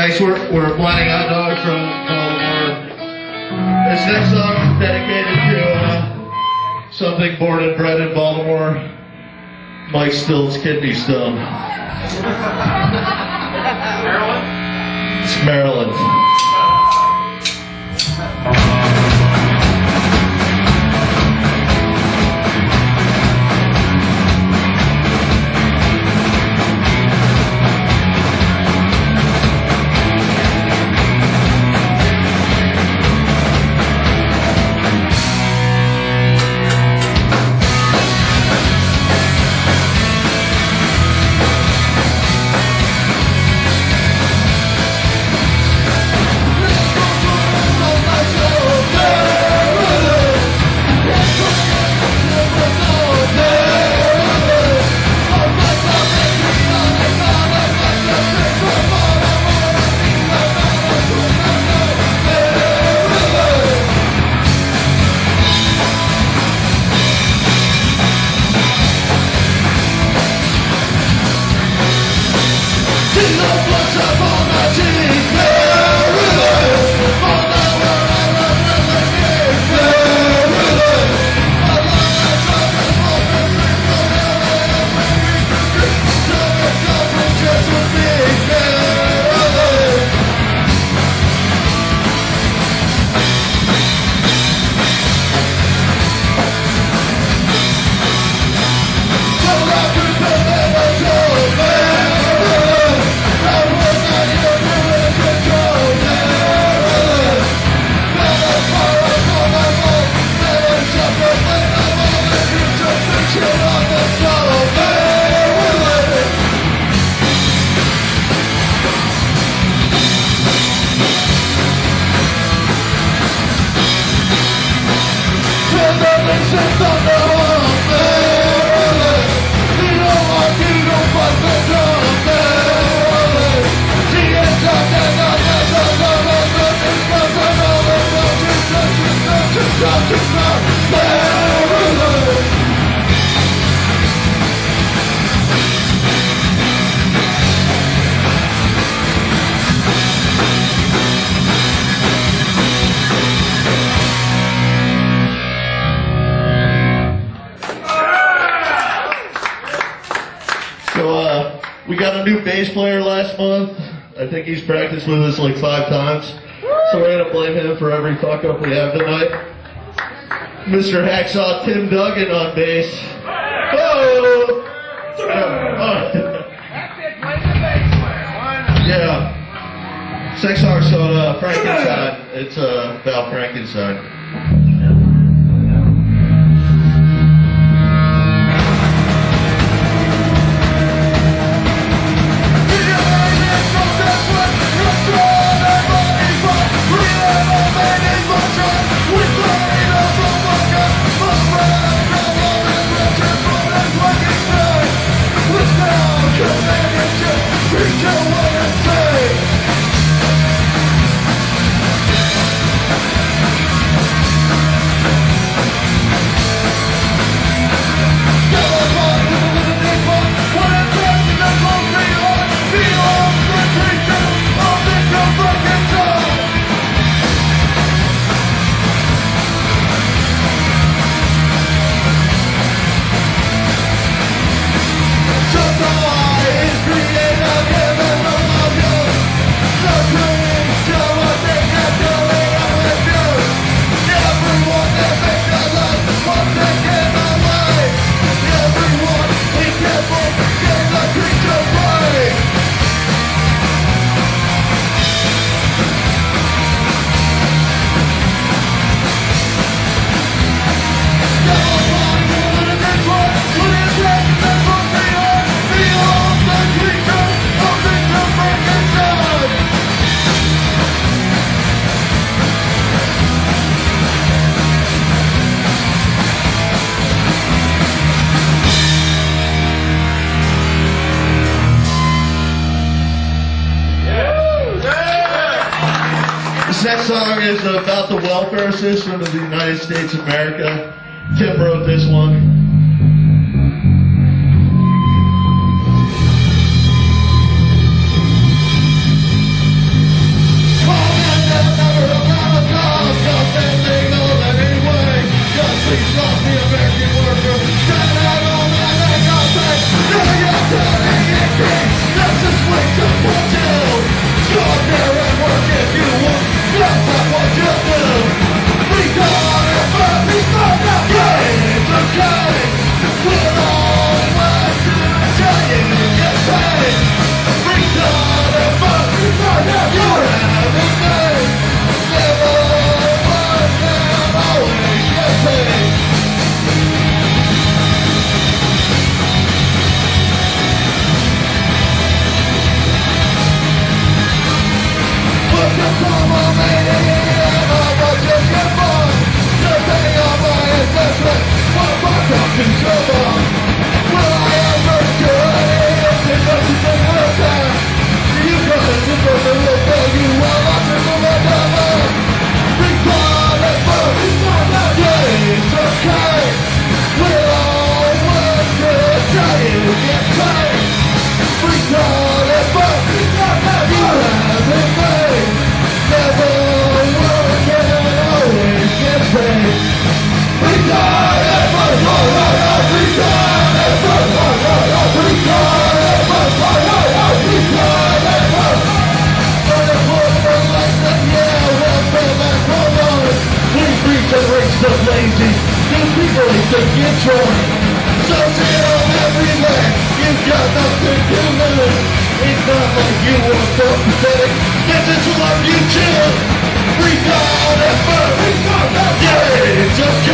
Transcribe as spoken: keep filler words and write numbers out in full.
Thanks, we're, we're Blinding Hot Dog from Baltimore. This next song is dedicated to uh, something born and bred in Baltimore, Mike Still's kidney stone. Maryland? It's Maryland. Bass player last month. I think he's practiced with us like five times. So we're going to blame him for every fuck up we have tonight. Mister Hacksaw Tim Duggan on bass. Oh! Yeah. Sex Hearts on uh, Frankenstein. It's uh, about Frankenstein. This next song is about the welfare system of the United States of America. Tim wrote this one. control. So chill everywhere, you've got nothing to lose. It's not like you were so pathetic, this is love you chill. Recall effort, yeah, just